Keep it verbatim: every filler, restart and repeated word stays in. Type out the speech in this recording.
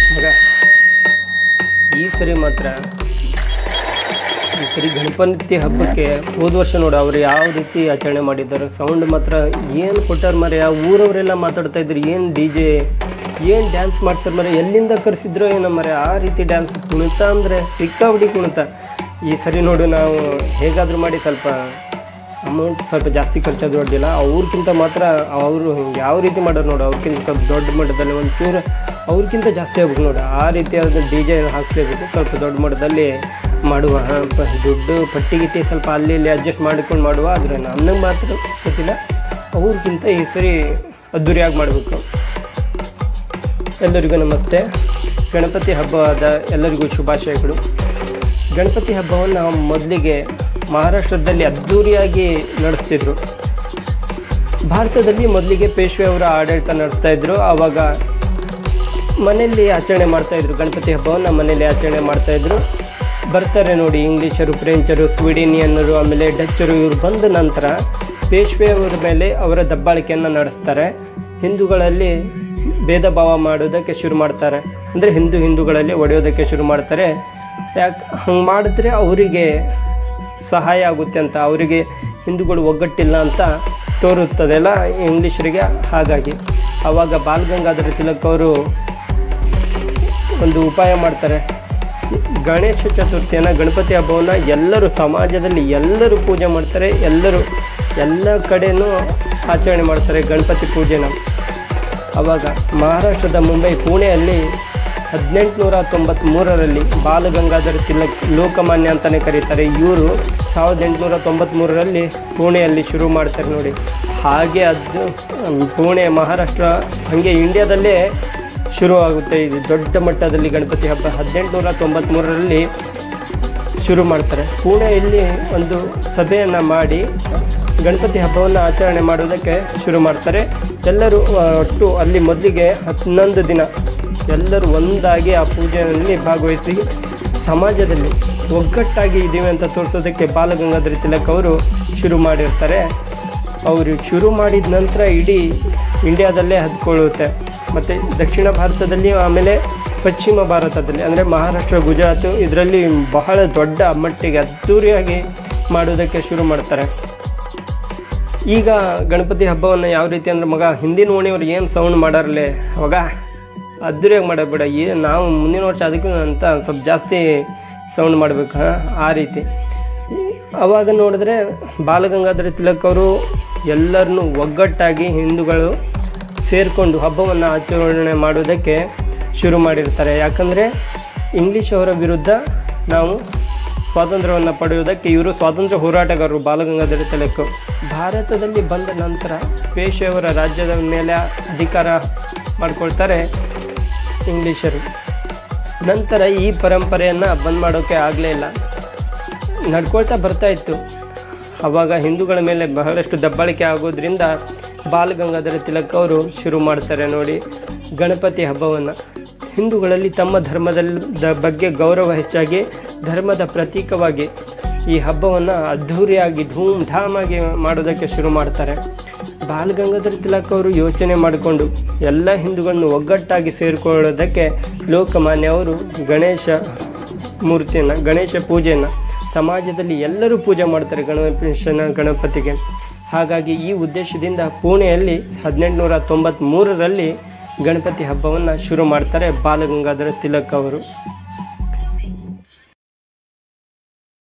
ಮಗ ಈ ಸರಿ ಮಾತ್ರ ಈ ಸರಿ ಗಣಪತಿ ಹಬ್ಬಕ್ಕೆ ಹೋದ ವರ್ಷ ನೋಡು ಅವ್ರು ಯಾವ ರೀತಿ ಆಚರಣೆ ಮಾಡಿದ್ದಾರೆ. ಸೌಂಡ್ ಮಾತ್ರ ಏನು ಕೊಟ್ಟಾರ ಮರೆ, ಆ ಊರವರೆಲ್ಲ ಮಾತಾಡ್ತಾ ಇದ್ರು ಏನು ಡಿ ಜೆ ಏನು ಡ್ಯಾನ್ಸ್ ಮಾಡ್ಸರ್ ಮರೆ, ಎಲ್ಲಿಂದ ಕರೆಸಿದ್ರೋ ಏನೋ ಮರೆ, ಆ ರೀತಿ ಡ್ಯಾನ್ಸ್ ಕುಣಿತ ಅಂದರೆ ಸಿಕ್ಕಾಬಿಡಿ ಕುಣಿತ. ಈ ಸರಿ ನೋಡು ನಾವು ಹೇಗಾದರೂ ಮಾಡಿ ಸ್ವಲ್ಪ ಅಮೌಂಟ್ ಸ್ವಲ್ಪ ಜಾಸ್ತಿ ಖರ್ಚಾದ್ರು ಅಡ್ಡಿಲ್ಲ, ಅವ್ರಿಗಿಂತ ಮಾತ್ರ ಅವರು ಯಾವ ರೀತಿ ಮಾಡೋರು ನೋಡು, ಅವ್ರಿಗಿಂತ ಸ್ವಲ್ಪ ದೊಡ್ಡ ಮಟ್ಟದಲ್ಲಿ ಒಂದು ಚೂರು ಅವ್ರಿಗಿಂತ ಜಾಸ್ತಿ ಆಗ್ಬೇಕು ನೋಡು, ಆ ರೀತಿಯಾದ ಡಿ ಜೆ ಹಾಕ್ಸ್ಲೇಬೇಕು. ಸ್ವಲ್ಪ ದೊಡ್ಡ ಮಟ್ಟದಲ್ಲಿ ಮಾಡುವ, ದುಡ್ಡು ಪಟ್ಟಿ ಗಿಟ್ಟಿ ಸ್ವಲ್ಪ ಅಲ್ಲಿ ಇಲ್ಲಿ ಅಡ್ಜಸ್ಟ್ ಮಾಡಿಕೊಂಡು ಮಾಡುವ, ಆದರೆ ನನಗೆ ಮಾತ್ರ ಗೊತ್ತಿಲ್ಲ, ಅವ್ರಿಗಿಂತ ಈ ಸರಿ ಅದ್ದೂರಿಯಾಗಿ ಮಾಡಬೇಕು. ಎಲ್ಲರಿಗೂ ನಮಸ್ತೆ. ಗಣಪತಿ ಹಬ್ಬದ ಎಲ್ಲರಿಗೂ ಶುಭಾಶಯಗಳು. ಗಣಪತಿ ಹಬ್ಬವನ್ನು ಮೊದಲಿಗೆ ಮಹಾರಾಷ್ಟ್ರದಲ್ಲಿ ಅದ್ದೂರಿಯಾಗಿ ನಡೆಸ್ತಿದ್ರು. ಭಾರತದಲ್ಲಿ ಮೊದಲಿಗೆ ಪೇಶ್ವೆ ಅವರ ಆಡಳಿತ ನಡೆಸ್ತಾಯಿದ್ರು. ಆವಾಗ ಮನೆಯಲ್ಲಿ ಆಚರಣೆ ಮಾಡ್ತಾಯಿದ್ರು, ಗಣಪತಿ ಹಬ್ಬವನ್ನು ಮನೆಯಲ್ಲಿ ಆಚರಣೆ ಮಾಡ್ತಾಯಿದ್ರು. ಬರ್ತಾರೆ ನೋಡಿ ಇಂಗ್ಲೀಷರು, ಫ್ರೆಂಚರು, ಸ್ವೀಡಿನಿಯನ್ನರು, ಆಮೇಲೆ ಡಚ್ಚರು, ಇವರು ಬಂದ ನಂತರ ಪೇಶ್ವೆಯವರ ಮೇಲೆ ಅವರ ದಬ್ಬಾಳಿಕೆಯನ್ನು ನಡೆಸ್ತಾರೆ. ಹಿಂದೂಗಳಲ್ಲಿ ಭೇದ ಭಾವ ಮಾಡೋದಕ್ಕೆ ಶುರು ಮಾಡ್ತಾರೆ, ಅಂದರೆ ಹಿಂದೂ ಹಿಂದೂಗಳಲ್ಲಿ ಒಡೆಯೋದಕ್ಕೆ ಶುರು ಮಾಡ್ತಾರೆ. ಯಾಕೆ ಹಂಗೆ ಮಾಡಿದ್ರೆ ಅವರಿಗೆ ಸಹಾಯ ಆಗುತ್ತೆ ಅಂತ, ಅವರಿಗೆ ಹಿಂದೂಗಳು ಒಗ್ಗಟ್ಟಿಲ್ಲ ಅಂತ ತೋರುತ್ತದೆಲ್ಲ ಇಂಗ್ಲೀಷರಿಗೆ. ಹಾಗಾಗಿ ಆವಾಗ ಬಾಲ್ ಗಂಗಾಧರ ತಿಲಕ್ ಅವರು ಒಂದು ಉಪಾಯ ಮಾಡ್ತಾರೆ. ಗಣೇಶ ಚತುರ್ಥಿಯನ್ನು, ಗಣಪತಿ ಹಬ್ಬವನ್ನು ಎಲ್ಲರೂ ಸಮಾಜದಲ್ಲಿ ಎಲ್ಲರೂ ಪೂಜೆ ಮಾಡ್ತಾರೆ, ಎಲ್ಲರೂ ಎಲ್ಲ ಕಡೆಯೂ ಆಚರಣೆ ಮಾಡ್ತಾರೆ ಗಣಪತಿ ಪೂಜೆನ. ಆವಾಗ ಮಹಾರಾಷ್ಟ್ರದ ಮುಂಬೈ ಪುಣೆಯಲ್ಲಿ ಹದಿನೆಂಟುನೂರ ತೊಂಬತ್ತ್ಮೂರರಲ್ಲಿ ಬಾಲ ಗಂಗಾಧರ ತಿಲಕ್, ಲೋಕಮಾನ್ಯ ಅಂತಲೇ ಕರೀತಾರೆ, ಇವರು ಸಾವಿರದ ಎಂಟುನೂರ ತೊಂಬತ್ತ್ಮೂರರಲ್ಲಿ ಪುಣೆಯಲ್ಲಿ ಶುರು ಮಾಡ್ತಾರೆ ನೋಡಿ. ಹಾಗೆ ಅದು ಪುಣೆ ಮಹಾರಾಷ್ಟ್ರ ಹಾಗೆ ಇಂಡಿಯಾದಲ್ಲೇ ಶುರುವಾಗುತ್ತೆ ಇದು ದೊಡ್ಡ ಮಟ್ಟದಲ್ಲಿ ಗಣಪತಿ ಹಬ್ಬ. ಹದಿನೆಂಟುನೂರ ತೊಂಬತ್ತ್ಮೂರರಲ್ಲಿ ಶುರು ಮಾಡ್ತಾರೆ. ಪುಣೆಯಲ್ಲಿ ಒಂದು ಸಭೆಯನ್ನು ಮಾಡಿ ಗಣಪತಿ ಹಬ್ಬವನ್ನು ಆಚರಣೆ ಮಾಡೋದಕ್ಕೆ ಶುರು ಮಾಡ್ತಾರೆ. ಎಲ್ಲರೂ ಒಟ್ಟು ಅಲ್ಲಿ ಮೊದಲಿಗೆ ಹನ್ನೊಂದು ದಿನ ಎಲ್ಲರೂ ಒಂದಾಗಿ ಆ ಪೂಜೆಯಲ್ಲಿ ಭಾಗವಹಿಸಿ ಸಮಾಜದಲ್ಲಿ ಒಗ್ಗಟ್ಟಾಗಿ ಇದ್ದೀವಿ ಅಂತ ತೋರಿಸೋದಕ್ಕೆ ಬಾಲ ಗಂಗಾಧರ ತಿಲಕ್ ಅವರು ಶುರು ಮಾಡಿರ್ತಾರೆ. ಅವರು ಶುರು ಮಾಡಿದ ನಂತರ ಇಡೀ ಇಂಡಿಯಾದಲ್ಲೇ ಹದ್ಕೊಳ್ಳುತ್ತೆ. ಮತ್ತು ದಕ್ಷಿಣ ಭಾರತದಲ್ಲಿ, ಆಮೇಲೆ ಪಶ್ಚಿಮ ಭಾರತದಲ್ಲಿ ಅಂದರೆ ಮಹಾರಾಷ್ಟ್ರ, ಗುಜರಾತ್, ಇದರಲ್ಲಿ ಬಹಳ ದೊಡ್ಡ ಮಟ್ಟಿಗೆ ಅದ್ದೂರಿಯಾಗಿ ಮಾಡೋದಕ್ಕೆ ಶುರು ಮಾಡ್ತಾರೆ. ಈಗ ಗಣಪತಿ ಹಬ್ಬವನ್ನು ಯಾವ ರೀತಿ ಅಂದರೆ, ಮಗ ಹಿಂದಿನ ಓಣಿಯವ್ರು ಏನು ಸೌಂಡ್ ಮಾಡಾರಲ್ಲೇ ಅವಾಗ ಅದ್ದೂರಿಯಾಗಿ ಮಾಡಬೇಡ, ಈ ನಾವು ಮುಂದಿನ ವರ್ಷ ಅದಕ್ಕೂ ಅಂತ ಸ್ವಲ್ಪ ಜಾಸ್ತಿ ಸೌಂಡ್ ಮಾಡಬೇಕು, ಹಾಂ ಆ ರೀತಿ. ಆವಾಗ ನೋಡಿದ್ರೆ ಬಾಲಗಂಗಾಧರ ತಿಲಕ್ ಅವರು ಎಲ್ಲರನ್ನೂ ಒಗ್ಗಟ್ಟಾಗಿ ಹಿಂದೂಗಳು ಸೇರಿಕೊಂಡು ಹಬ್ಬವನ್ನು ಆಚರಣೆ ಮಾಡೋದಕ್ಕೆ ಶುರು ಮಾಡಿರ್ತಾರೆ. ಯಾಕಂದರೆ ಇಂಗ್ಲೀಷ್ ಅವರ ವಿರುದ್ಧ ನಾವು ಸ್ವಾತಂತ್ರ್ಯವನ್ನು ಪಡೆಯುವುದಕ್ಕೆ ಇವರು ಸ್ವಾತಂತ್ರ್ಯ ಹೋರಾಟಗಾರರು ಬಾಲಗಂಗಾಧರ ತಿಲಕ್. ಭಾರತದಲ್ಲಿ ಬಂದ ನಂತರ ಪೇಶ್ವೆಯವರ ರಾಜ್ಯದ ಮೇಲೆ ಅಧಿಕಾರ ಮಾಡಿಕೊಳ್ತಾರೆ ಇಂಗ್ಲೀಷರು. ನಂತರ ಈ ಪರಂಪರೆಯನ್ನು ಬಂದ್ ಮಾಡೋಕ್ಕೆ ಆಗಲೇ ಇಲ್ಲ, ನಡ್ಕೊಳ್ತಾ ಬರ್ತಾಯಿತ್ತು. ಆವಾಗ ಹಿಂದೂಗಳ ಮೇಲೆ ಬಹಳಷ್ಟು ದಬ್ಬಾಳಿಕೆ ಆಗೋದ್ರಿಂದ ಬಾಲ ಗಂಗಾಧರ ತಿಲಕ್ ಅವರು ಶುರು ಮಾಡ್ತಾರೆ ನೋಡಿ ಗಣಪತಿ ಹಬ್ಬವನ್ನು. ಹಿಂದೂಗಳಲ್ಲಿ ತಮ್ಮ ಧರ್ಮದ ಬಗ್ಗೆ ಗೌರವ ಹೆಚ್ಚಾಗಿ ಧರ್ಮದ ಪ್ರತೀಕವಾಗಿ ಈ ಹಬ್ಬವನ್ನು ಅದ್ಧೂರಿಯಾಗಿ ಧೂಮ್ ಧಾಮಾಗಿ ಮಾಡೋದಕ್ಕೆ ಶುರು ಮಾಡ್ತಾರೆ. ಬಾಲ ಗಂಗಾಧರ ತಿಲಕ್ ಅವರು ಯೋಚನೆ ಮಾಡಿಕೊಂಡು ಎಲ್ಲ ಹಿಂದೂಗಳನ್ನು ಒಗ್ಗಟ್ಟಾಗಿ ಸೇರಿಕೊಳ್ಳೋದಕ್ಕೆ ಲೋಕಮಾನ್ಯ ಅವರು ಗಣೇಶ ಮೂರ್ತಿಯನ್ನು, ಗಣೇಶ ಪೂಜೆಯನ್ನು ಸಮಾಜದಲ್ಲಿ ಎಲ್ಲರೂ ಪೂಜೆ ಮಾಡ್ತಾರೆ ಗಣೇಶನ ಗಣಪತಿಗೆ. ಹಾಗಾಗಿ ಈ ಉದ್ದೇಶದಿಂದ ಪುಣೆಯಲ್ಲಿ ಹದಿನೆಂಟುನೂರ ತೊಂಬತ್ತ್ಮೂರರಲ್ಲಿ ಗಣಪತಿ ಹಬ್ಬವನ್ನು ಶುರು ಮಾಡ್ತಾರೆ ಬಾಲ ಗಂಗಾಧರ ತಿಲಕ್ ಅವರು.